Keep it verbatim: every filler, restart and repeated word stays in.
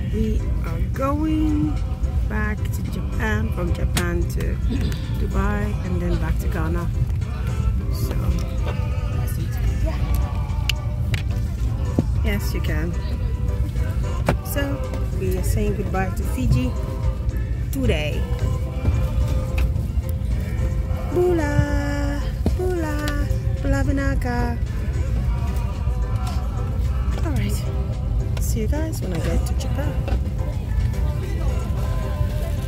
we are going back to Japan, from Japan to Dubai, and then back to Ghana. So, yes, you can. So, we are saying goodbye to Fiji today. Bula, bula, bula vinaka. Alright, see you guys when I get to Japan.